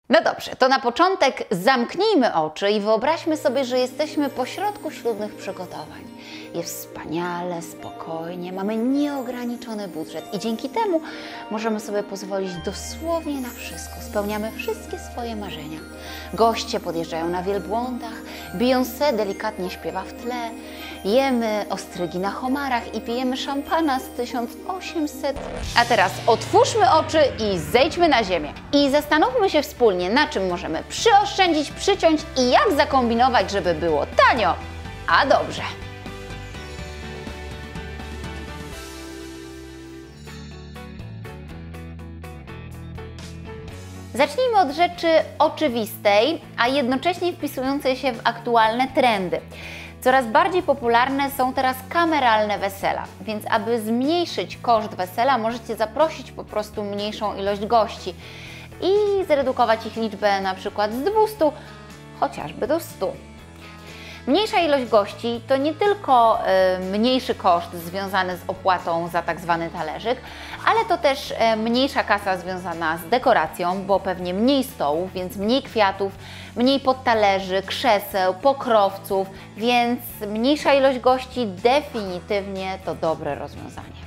No dobrze, to na początek zamknijmy oczy i wyobraźmy sobie, że jesteśmy pośrodku ślubnych przygotowań. Jest wspaniale, spokojnie, mamy nieograniczony budżet i dzięki temu możemy sobie pozwolić dosłownie na wszystko. Spełniamy wszystkie swoje marzenia. Goście podjeżdżają na wielbłądach, Beyoncé delikatnie śpiewa w tle, jemy ostrygi na homarach i pijemy szampana z 1800. A teraz otwórzmy oczy i zejdźmy na ziemię. I zastanówmy się wspólnie, na czym możemy przyoszczędzić, przyciąć i jak zakombinować, żeby było tanio, a dobrze. Zacznijmy od rzeczy oczywistej, a jednocześnie wpisującej się w aktualne trendy. Coraz bardziej popularne są teraz kameralne wesela, więc aby zmniejszyć koszt wesela, możecie zaprosić po prostu mniejszą ilość gości i zredukować ich liczbę na przykład z 200 chociażby do 100. Mniejsza ilość gości to nie tylko mniejszy koszt związany z opłatą za tak zwany talerzyk, ale to też mniejsza kasa związana z dekoracją, bo pewnie mniej stołów, więc mniej kwiatów, mniej podtalerzy, krzeseł, pokrowców, więc mniejsza ilość gości definitywnie to dobre rozwiązanie.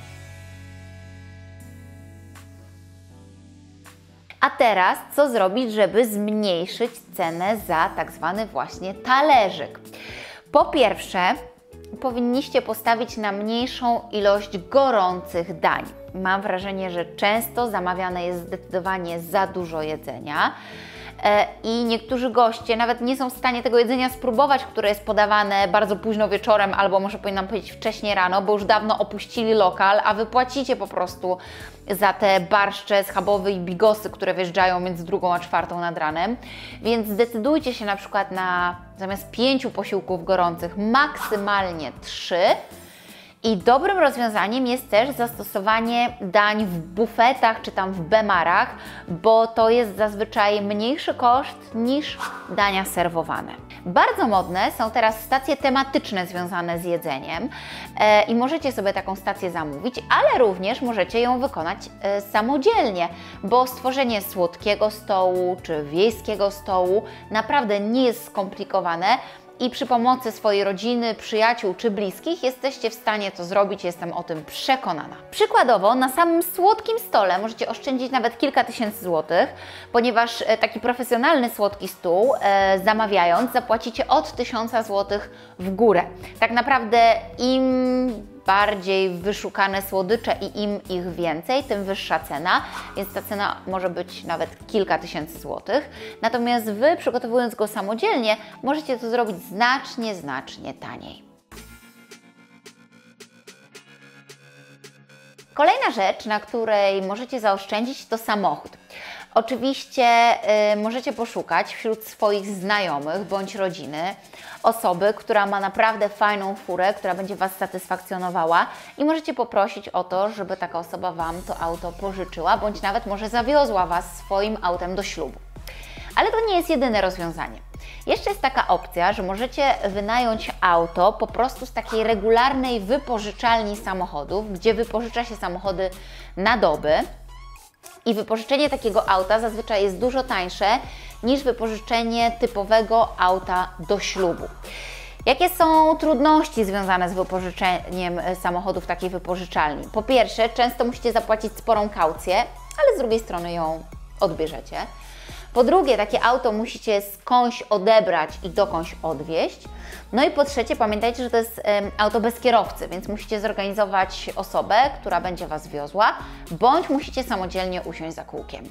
A teraz co zrobić, żeby zmniejszyć cenę za tak zwany właśnie talerzyk? Po pierwsze, powinniście postawić na mniejszą ilość gorących dań. Mam wrażenie, że często zamawiane jest zdecydowanie za dużo jedzenia i niektórzy goście nawet nie są w stanie tego jedzenia spróbować, które jest podawane bardzo późno wieczorem albo może powinnam powiedzieć wcześnie rano, bo już dawno opuścili lokal, a Wy płacicie po prostu za te barszcze, schabowy i bigosy, które wjeżdżają między 2 a 4 nad ranem. Więc zdecydujcie się na przykład na zamiast 5 posiłków gorących maksymalnie 3. I dobrym rozwiązaniem jest też zastosowanie dań w bufetach czy tam w bemarach, bo to jest zazwyczaj mniejszy koszt niż dania serwowane. Bardzo modne są teraz stacje tematyczne związane z jedzeniem i możecie sobie taką stację zamówić, ale również możecie ją wykonać samodzielnie, bo stworzenie słodkiego stołu czy wiejskiego stołu naprawdę nie jest skomplikowane. I przy pomocy swojej rodziny, przyjaciół czy bliskich jesteście w stanie to zrobić, jestem o tym przekonana. Przykładowo na samym słodkim stole możecie oszczędzić nawet kilka tysięcy złotych, ponieważ taki profesjonalny słodki stół zamawiając zapłacicie od 1000 złotych w górę. Tak naprawdę im bardziej wyszukane słodycze i im ich więcej, tym wyższa cena, więc ta cena może być nawet kilka tysięcy złotych. Natomiast Wy, przygotowując go samodzielnie, możecie to zrobić znacznie taniej. Kolejna rzecz, na której możecie zaoszczędzić, to samochód. Oczywiście możecie poszukać wśród swoich znajomych bądź rodziny osoby, która ma naprawdę fajną furę, która będzie Was satysfakcjonowała i możecie poprosić o to, żeby taka osoba Wam to auto pożyczyła, bądź nawet może zawiozła Was swoim autem do ślubu. Ale to nie jest jedyne rozwiązanie. Jeszcze jest taka opcja, że możecie wynająć auto po prostu z takiej regularnej wypożyczalni samochodów, gdzie wypożycza się samochody na doby. I wypożyczenie takiego auta zazwyczaj jest dużo tańsze niż wypożyczenie typowego auta do ślubu. Jakie są trudności związane z wypożyczeniem samochodu w takiej wypożyczalni? Po pierwsze, często musicie zapłacić sporą kaucję, ale z drugiej strony ją odbierzecie. Po drugie, takie auto musicie skądś odebrać i dokądś odwieźć. No i po trzecie, pamiętajcie, że to jest auto bez kierowcy, więc musicie zorganizować osobę, która będzie Was wiozła, bądź musicie samodzielnie usiąść za kółkiem.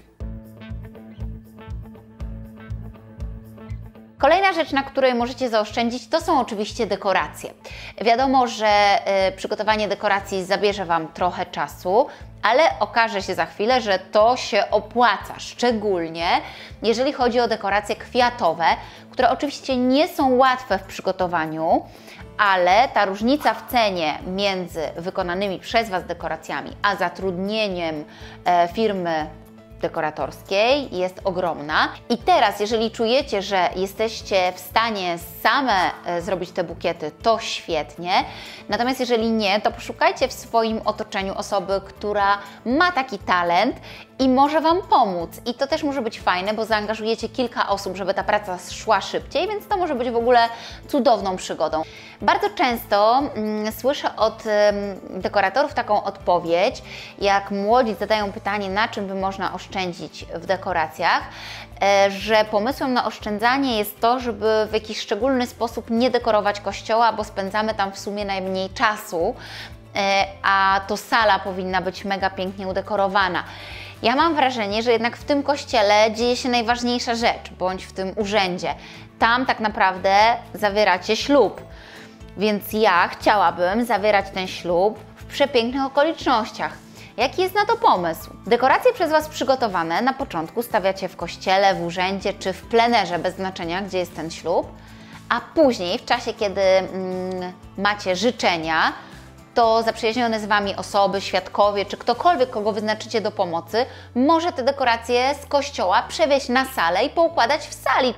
Kolejna rzecz, na której możecie zaoszczędzić, to są oczywiście dekoracje. Wiadomo, że przygotowanie dekoracji zabierze Wam trochę czasu, ale okaże się za chwilę, że to się opłaca, szczególnie jeżeli chodzi o dekoracje kwiatowe, które oczywiście nie są łatwe w przygotowaniu, ale ta różnica w cenie między wykonanymi przez Was dekoracjami, a zatrudnieniem firmy dekoratorskiej jest ogromna. I teraz, jeżeli czujecie, że jesteście w stanie same zrobić te bukiety, to świetnie. Natomiast jeżeli nie, to poszukajcie w swoim otoczeniu osoby, która ma taki talent i może Wam pomóc. I to też może być fajne, bo zaangażujecie kilka osób, żeby ta praca szła szybciej, więc to może być w ogóle cudowną przygodą. Bardzo często słyszę od dekoratorów taką odpowiedź, jak młodzi zadają pytanie, na czym by można oszczędzić w dekoracjach, że pomysłem na oszczędzanie jest to, żeby w jakiś szczególny sposób nie dekorować kościoła, bo spędzamy tam w sumie najmniej czasu, a to sala powinna być mega pięknie udekorowana. Ja mam wrażenie, że jednak w tym kościele dzieje się najważniejsza rzecz, bądź w tym urzędzie. Tam tak naprawdę zawieracie ślub. Więc ja chciałabym zawierać ten ślub w przepięknych okolicznościach. Jaki jest na to pomysł? Dekoracje przez Was przygotowane na początku stawiacie w kościele, w urzędzie czy w plenerze, bez znaczenia, gdzie jest ten ślub, a później, w czasie, kiedy macie życzenia, to zaprzyjaźnione z Wami osoby, świadkowie czy ktokolwiek, kogo wyznaczycie do pomocy, może te dekoracje z kościoła przewieźć na salę i poukładać w sali.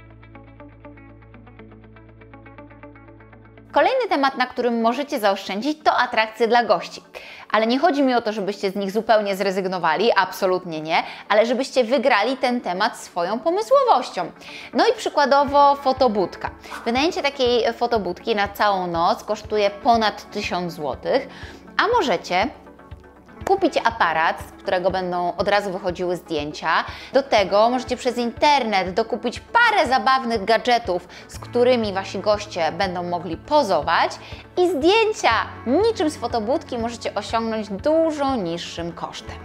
Kolejny temat, na którym możecie zaoszczędzić, to atrakcje dla gości. Ale nie chodzi mi o to, żebyście z nich zupełnie zrezygnowali, absolutnie nie, ale żebyście wygrali ten temat swoją pomysłowością. No i przykładowo fotobudka. Wynajęcie takiej fotobudki na całą noc kosztuje ponad 1000 zł, a możecie kupić aparat, z którego będą od razu wychodziły zdjęcia. Do tego możecie przez internet dokupić parę zabawnych gadżetów, z którymi Wasi goście będą mogli pozować i zdjęcia niczym z fotobudki możecie osiągnąć dużo niższym kosztem.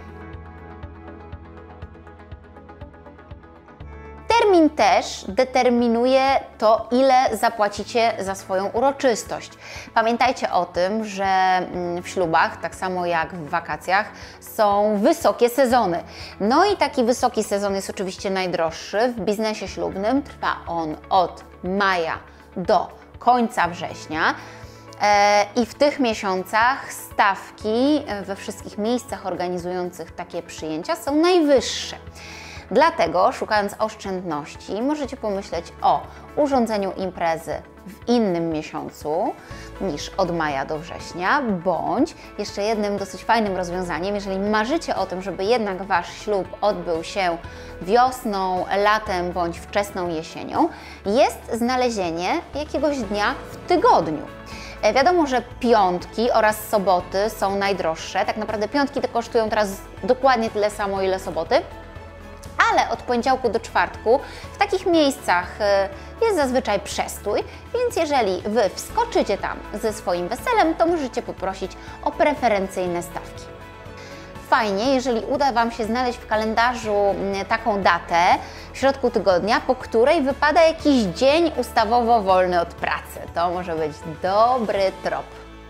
Termin też determinuje to, ile zapłacicie za swoją uroczystość. Pamiętajcie o tym, że w ślubach, tak samo jak w wakacjach, są wysokie sezony. No i taki wysoki sezon jest oczywiście najdroższy. W biznesie ślubnym trwa on od maja do końca września. I w tych miesiącach stawki we wszystkich miejscach organizujących takie przyjęcia są najwyższe. Dlatego, szukając oszczędności, możecie pomyśleć o urządzeniu imprezy w innym miesiącu niż od maja do września, bądź jeszcze jednym dosyć fajnym rozwiązaniem, jeżeli marzycie o tym, żeby jednak Wasz ślub odbył się wiosną, latem bądź wczesną jesienią, jest znalezienie jakiegoś dnia w tygodniu. Wiadomo, że piątki oraz soboty są najdroższe. Tak naprawdę piątki te kosztują teraz dokładnie tyle samo, ile soboty. Ale od poniedziałku do czwartku w takich miejscach jest zazwyczaj przestój, więc jeżeli Wy wskoczycie tam ze swoim weselem, to możecie poprosić o preferencyjne stawki. Fajnie, jeżeli uda Wam się znaleźć w kalendarzu taką datę w środku tygodnia, po której wypada jakiś dzień ustawowo wolny od pracy. To może być dobry trop.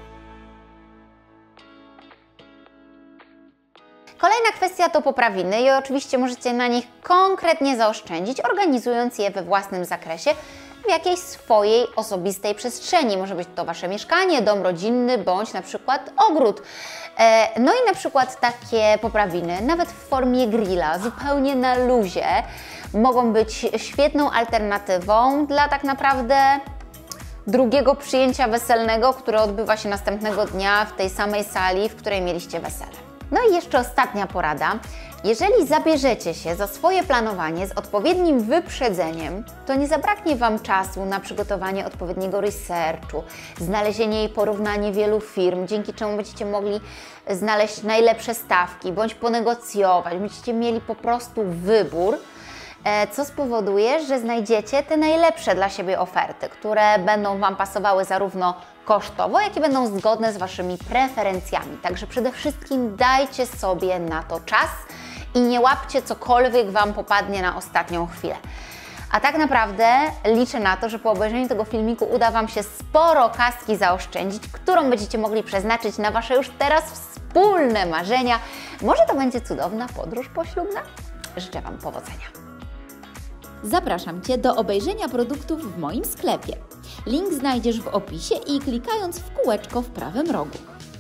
Kolejna kwestia to poprawiny i oczywiście możecie na nich konkretnie zaoszczędzić, organizując je we własnym zakresie w jakiejś swojej osobistej przestrzeni. Może być to Wasze mieszkanie, dom rodzinny bądź na przykład ogród. No i na przykład takie poprawiny, nawet w formie grilla, zupełnie na luzie, mogą być świetną alternatywą dla tak naprawdę drugiego przyjęcia weselnego, które odbywa się następnego dnia w tej samej sali, w której mieliście wesele. No i jeszcze ostatnia porada. Jeżeli zabierzecie się za swoje planowanie z odpowiednim wyprzedzeniem, to nie zabraknie Wam czasu na przygotowanie odpowiedniego researchu, znalezienie i porównanie wielu firm, dzięki czemu będziecie mogli znaleźć najlepsze stawki, bądź ponegocjować, będziecie mieli po prostu wybór, co spowoduje, że znajdziecie te najlepsze dla siebie oferty, które będą Wam pasowały zarówno kosztowo, jak i będą zgodne z Waszymi preferencjami. Także przede wszystkim dajcie sobie na to czas i nie łapcie cokolwiek Wam popadnie na ostatnią chwilę. A tak naprawdę liczę na to, że po obejrzeniu tego filmiku uda Wam się sporo kaski zaoszczędzić, którą będziecie mogli przeznaczyć na Wasze już teraz wspólne marzenia. Może to będzie cudowna podróż poślubna? Życzę Wam powodzenia. Zapraszam Cię do obejrzenia produktów w moim sklepie. Link znajdziesz w opisie i klikając w kółeczko w prawym rogu.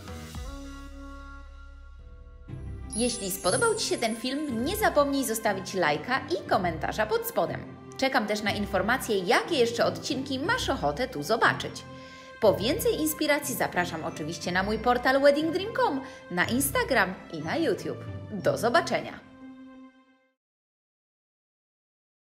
Jeśli spodobał Ci się ten film, nie zapomnij zostawić lajka i komentarza pod spodem. Czekam też na informacje, jakie jeszcze odcinki masz ochotę tu zobaczyć. Po więcej inspiracji zapraszam oczywiście na mój portal weddingdream.com, na Instagram i na YouTube. Do zobaczenia!